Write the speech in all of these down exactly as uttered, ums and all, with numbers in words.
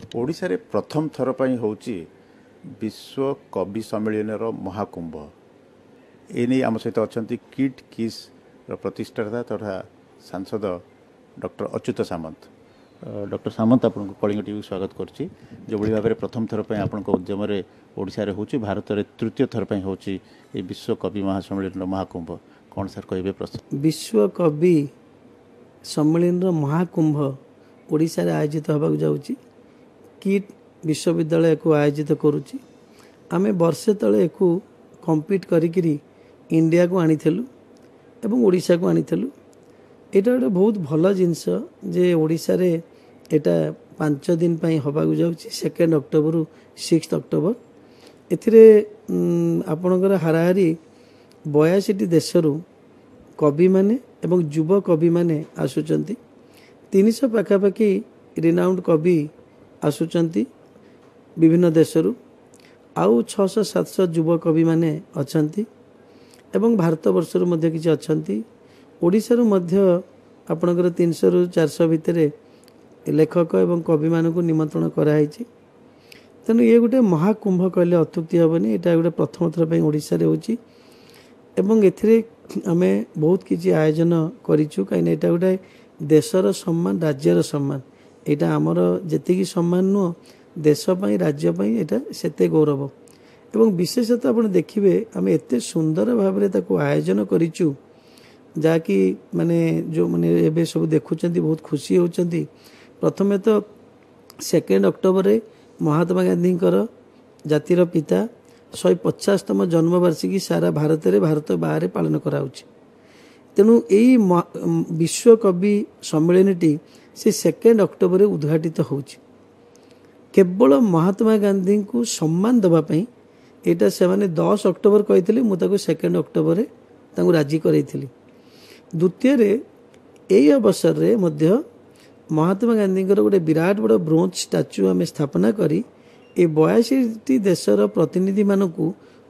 ओडिशा रे प्रथम थर पई होची विश्व कवि सम्मेलन महाकुंभ एने आम सहित अच्छा किड किस प्रतिष्ठाता तथा सांसद डॉक्टर अच्युत सामंत। डॉक्टर सामंत आपको कलिंग टीवी स्वागत करुच्ची। जो भाव में प्रथम थर पर आपण उद्यम ओडिशा रे होची भारत में तृतीय थर पर होची ये विश्व कवि महासम्मेलन महाकुंभ कौन सर कहे प्रश्न। विश्व कवि सम्मेलन महाकुंभ ओडिशा रे आयोजित होगा जाऊँगी किट विश्वविद्यालय को आयोजित करुच्ची। आमे वर्षे तले एक कम्पीट करी इंडिया को आनीलु एवं ओडिशा को आनीलु। एटा गोटे बहुत भल जिनस जे ओडिशा रे एटा पांच दिन पाई होबाक जाउची सेकेंड अक्टोबर रु सिक्स अक्टोबर। एथिरे आपणकर हाराहारी बयासीटी देशरू कवि माने एवं युव कवि माने आसुचंती। तीन सौ पाखापाखि रिनाउंड कवि आसुचंती विभिन्न देशरू आउ छह सौ सात सौ युव कवि माने अछंती एवं भारत वर्षरू मध्य किछि अछंती। ओडिशारू मध्य आपणकर तीन सौ रु चार सौ भितर लेखक एवं कवि मानक निमंत्रण कराई। तेणु ये गोटे महाकुंभ कहले अत्युक्ति हेनी। यहाँ गोटे प्रथम थर पर ओडिशा रे होची एवं एथिरे आमे बहुत किछि आयोजन करिछु कहीं एटा गोटे देशर सम्मान राज्यर सम्मान। यहाँ आमर जेतिकी सम्मान नुह देश पई राज्य पई एटा सेते गौरव एवं विशेषतः आपण देखिबे आमे एते सुंदर भाव में ताको आयोजन करिछु जाकि माने जो माने एबे सब देखुचंती बहुत खुशी होचंती। प्रथमे तो सेकेंड अक्टोबर रे महात्मा गांधी जातिर पिता शहे पचासतम जन्मवार्षिकी सारा भारत रे भारत बाहर पालन कराउछि। तेणु यही विश्व कवि सम्मेलन से सेकेंड अक्टोबर उद्घाटित होछि। केवल महात्मा गांधी को सम्मान दवापाई यहाँ से मैंने दस अक्टोबर कही मुझे सेकेंड अक्टोबर राजी कराई। द्वितीय यही अवसर रे मध्य महात्मा गांधी गोटे विराट बड़ ब्रोंज स्टाच्यू आम स्थापना करी ए बयासी देशर प्रतिनिधि मानक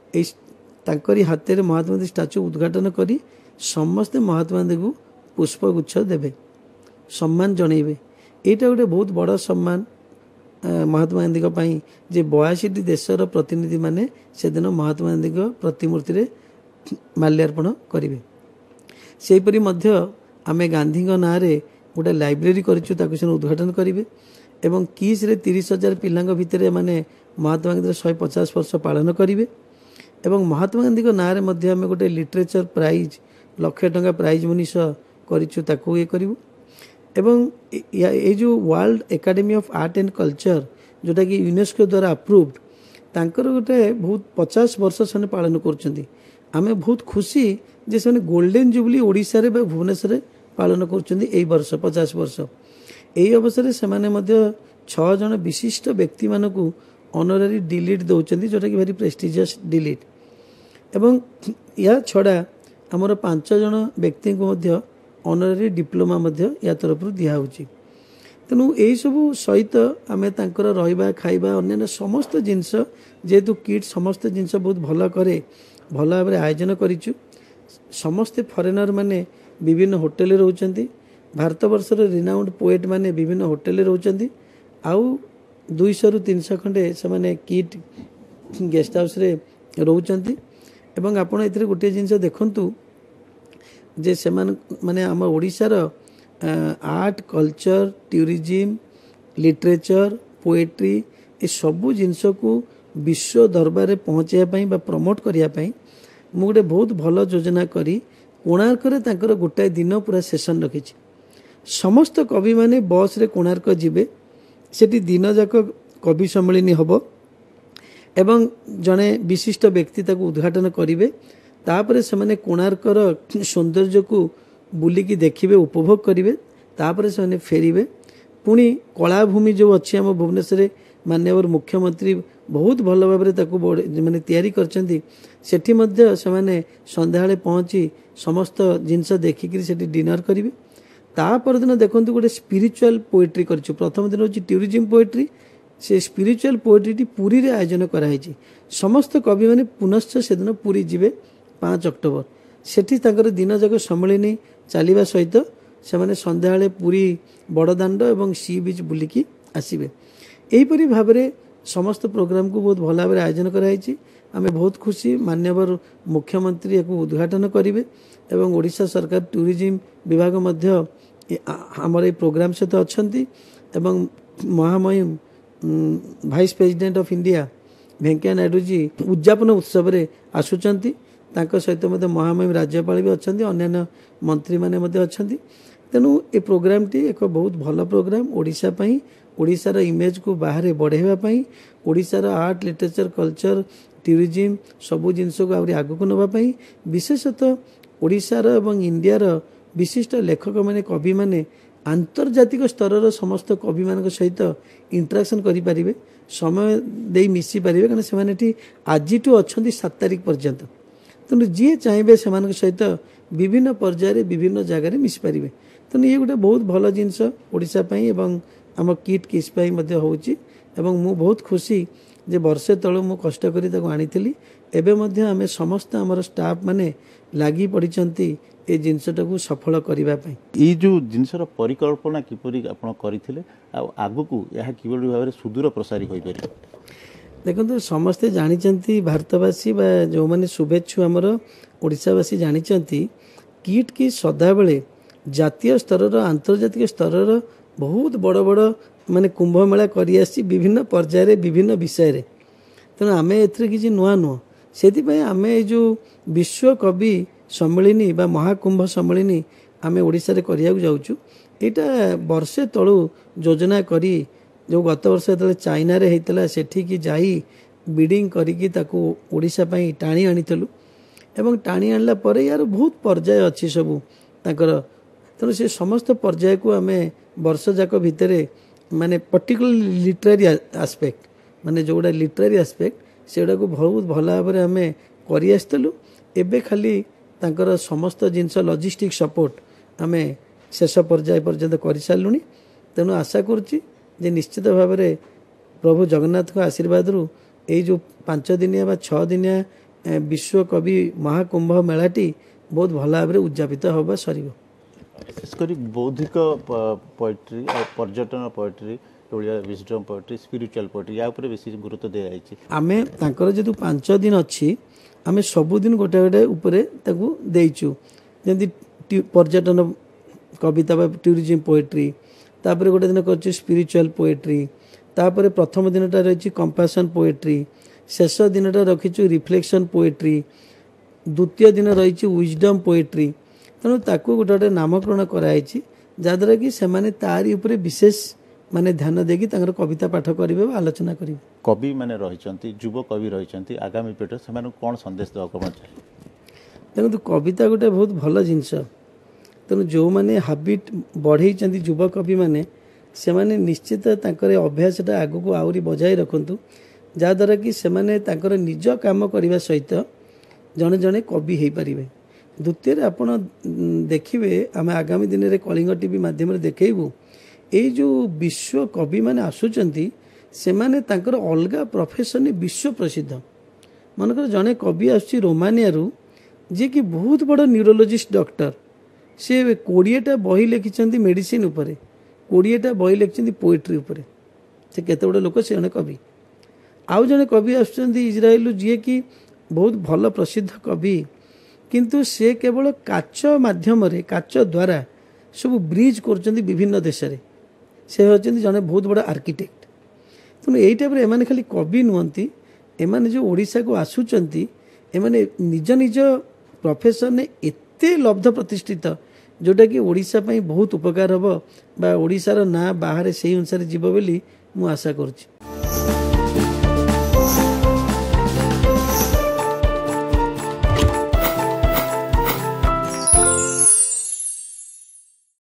हाथ में महात्मा गांधी स्टाच्यू उद्घाटन करी समस्ते महात्मा गांधी को पुष्पगुच्छ देवे सम्मान जनइबे। यहाँ गोटे बहुत बड़ सम्मान महात्मा गांधी पाई जे बयासी देशर प्रतिनिधि माने से दिन महात्मा गांधी प्रतिमूर्ति रे माल्यार्पण करेंगे। सेहीपरि मध्य आमे गांधी ना रे गोटे लाइब्रेरी करिछु ताकु से उद्घाटन करेंगे एवं किस रे तीस हजार पिला भितर माने महात्मा गांधी शहे पचास वर्ष पालन करेंगे एवं महात्मा गांधी ना रे मध्य आमे गोटे लिटरेचर प्राइज लक्षे टंका प्राइज मनीष करिछु ताकु ये करिवु एवं ये जो world academy of art and culture जोटा कि यूनेस्को द्वारा अप्रूव्ड तांकर गोटे बहुत पचास वर्ष से पालन कर आमे बहुत खुशी जे से गोल्डन जुबली ओडिशा रे भुवनेश्वर पालन कर वर्ष पचास वर्ष। यही अवसर से छह जन विशिष्ट व्यक्ति मानक ऑनररी डिलीट दौरान जोटा कि वेरी प्रेस्टिजियस डिलीट एवं या छड़ा आमर पांच जन व्यक्ति को ऑनररी डिप्लोमा या तरफ दिखाई। तेणु यही सब सहित आम तर रहा खाइबा अन्य समस्त जिनस जेहेतु किट समस्त जिनस बहुत भल करे भल भाव आयोजन करिछु। समस्ते फरेनर माने विभिन्न होटेल रोचंती भारत वर्षर रिनाउंड पोएट माने विभिन्न होटेल रोचंती आउ दुईश रु तीन सौ खंडे से माने किट गेस्ट हाउस रे रोचंती एवं आपण एथिरे गोटे जिनस देखंतु जे से माने आम ओडिशार art culture tourism literature poetry ये सबू जिनस को विश्व दरबार पहुँचाई प्रमोट करने मु गोटे बहुत भल योजना करी कोणार्क तांकर गोटाए दिन पूरा सेशन रखी। समस्त कवि माने बस रे कोणार्क जिबे सेठी दिन जाक कवि सम्मेलन हब एवं जड़े विशिष्ट व्यक्ति ताको उद्घाटन करिवे तापरे से माने कोणार्कर सौंदर्य को बुलिकी देखिबे उपभोग करिवे तापरे से माने फेरिबे। पुणी कलाभूमि जो अच्छी आम भुवनेश्वर माननीय मुख्यमंत्री बहुत भल भाव माने तैयारी करछंती सेठी मध्य से माने संध्याळे पहुँची समस्त जिनस देखिक सेठी डिनर करिवे। तापर दिन देखंतु गोटे स्पिरिचुअल पोएट्री करछु। प्रथम दिन होची टूरिज्म पोएट्री से स्पिरिचुअल पोएट्री पुरी रे आयोजन कराई। समस्त कवि माने पुनश्च से दिन पुरी जिवे पाँच अक्टोबर सेठी तांकर दिन जाक सम्मेलन चलवा सहित से माने संध्याळे पुरी बड़दाण्ड एवं सी बीच बुलिकी आसिबे। यहीपरि भाव में समस्त प्रोग्राम को बहुत भल भाव आयोजन कराई। आम बहुत खुशी माननीय मुख्यमंत्री एक उद्घाटन करेंगे एवं ओडिशा सरकार टूरिज्म विभाग मध्य आमर ये प्रोग्राम सहित अच्छा एवं महामहिम vice president of India Venkaiah Naidu ji उद्यापन उत्सव रे आसुचंती सहित मध्य महामहिम राज्यपाल भी अच्छा अन्य मंत्री मैंने अच्छा। तेणु ये प्रोग्राम टी एक बहुत भल प्रोग्राम ओडिशा पई ओडिशार इमेज को बाहर बढ़ावाई ओडिशार आर्ट लिटरेचर कल्चर टूरिज्म सबू जिनस को आहरी आगक नापी विशेषतः ओडिशार एवं इंडियार विशिष्ट लेखक माने कवि माने आंतर्जातिक स्तर समस्त कवि मान सहित इंटराक्शन करें समय दे मिसी पारे कारण से आज अच्छा सात तारीख पर्यंत तेणु जी चाहिए से सहित विभिन्न पर्यायर विभिन्न जगार मिसी पारे तेणु ये गोटे बहुत भल जिनस ओडिशा पई एवं आम किट किस होची एवं मु बहुत खुशी जे वर्षे तलु मु कष्ट करी ताको आनी एबे मध्य आमे समस्त आमर स्टाफ माने लागी पड़िचंती ए जिनसटा को सफल करबा पई। ई जो जिनसर परिकल्पना किपरि आपण करिथिले आ आगु यह किपरि भाबरे सुदूर प्रसारी होई पारि। देखो समस्ते जानी भारतवासी बा जो माने शुभेच्छु आमर ओडिशावासी जानी किट की सदा बेले जातीय स्तर आंतर्जातिक स्तर बहुत बड़ बड़ माने कुंभ मेला करी आसी विभिन्न पर्यायर विभिन्न विषय रे तेणु आम ए किसी नुआ नुह से आम जो विश्व कवि सम्मेलनी बा महाकुंभ सम्मेलनी आम ओडिशा रे करिया जाऊँ यहाँ वर्षे तलु योजना करी जो गत वर्ष जो चाइना रे होता सेठी जाई बिडिंग करिकी ताकू ओडिशा पई टाणी आनीलु एवं टाणी आणला परे यार बहुत पर्याय अच्छी सबू ताकर तेणु से समस्त पर्याय को आम वर्ष जाक भितर माने पर्टिकुलर लिटरेरी आस्पेक्ट माने जोड़ा लिटरेरी आस्पेक्ट से को बहुत भल भाव में आम कर एबे खाली तांकर समस्त जिनस लॉजिस्टिक सपोर्ट आम शेष पर्याय पर्यंत कर सारूँ तेणु आशा करुच्ची जे निश्चित भाव में प्रभु जगन्नाथ को आशीर्वाद रु यही जो पांच दिनिया बा छः दिनिया विश्व कवि महाकुंभ मेलाटी बहुत भल भाव में उद्यापित होगा सर विशेषकर बौद्धिक पोएट्री और पर्यटन poetry wisdom poetry spiritual poetry या ऊपर बेसी गुरुत्व दिया जायछि। आमे तांकर जेतु पांच दिन अच्छी आमे सबुदिन गोटे गोटे उपरे ताकू देइछु जेमति पर्यटन कविता बा टूरिज्म पोएट्री तापर गोटे दिन कर स्पिरिचुअल पोएट्री तापर प्रथम दिनटा रही कंपैशन पोएट्री शेष दिनटा रखीचु रिफ्लेक्शन पोएट्री द्वितीय दिन रही विजडम पोएट्री तेणु ताकू गोटे गोटे नामकरण कराई जहाँद्वारा कि सेमाने तारी उपरे विशेष माने ध्यान देकी तांकर कविता पाठ करेंगे आलोचना करेंगे। कवि माने रहिचंती युव कवि रहिचंती आगामी पीढ़ी से कौन संदेश देवाक चाहिए। देखो कविता गोटे बहुत भल जिनस तेणु जो मैंने हाबिट बढ़ई युव कवि मैंने से माने निश्चित तांकर अभ्यासटा आग को आहरी बजाय रखु जहाँद्वारा कि सेमाने तांकर निज काम करने सहित जड़े जड़े कवि हो पारे। द्वितीय आपण देखिए आम आगामी दिन में कलिंग टीवी माध्यम देखू ये जो विश्व कवि माने आसुचंती से माने तांकर अलगा प्रोफेशन विश्व प्रसिद्ध मनकर जड़े कवि आसुची रोमानिया रु जे कि बहुत बड़ न्यूरोलोजिस्ट डॉक्टर से कोड़ीएटा बही लिखिं मेडिसिन उपरे कोड़ीएटा बही लिखिं पोएट्री उपरे से केते बड़ लोक से जड़े कवि आउ जड़े कवि आसुचंती इजराइल जी कि बहुत भल प्रसिद्ध कवि किंतु से केवल काच माध्यम काच द्वारा सब ब्रिज कर विभिन्न देश रे से होती जड़े बहुत बड़ा आर्किटेक्ट तेणु यही टाइप एमाने खाली कवि नुहति एमाने जो ओडिशा को आसुचंती एमाने निज निज प्रोफेशन एते लब्ध प्रतिष्ठित जोटा कि ओडिशा पई बहुत उपकार हम बा ओडिशार ना बाहर से अनुसार जीव बोली मु आशा करुच्ची।